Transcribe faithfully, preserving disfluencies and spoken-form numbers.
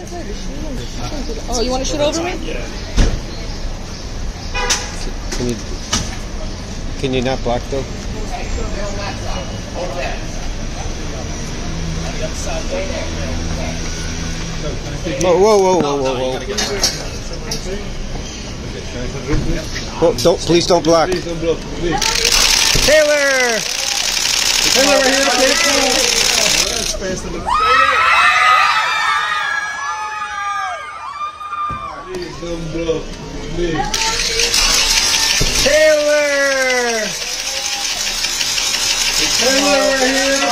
Oh, you want to shoot over me? Can you, can you not block though? Whoa, whoa, whoa, whoa, whoa, whoa. Whoa, don't, please don't block. Taylor! Taylor, right here, Taylor! Please don't block. Taylor! Taylor, right here!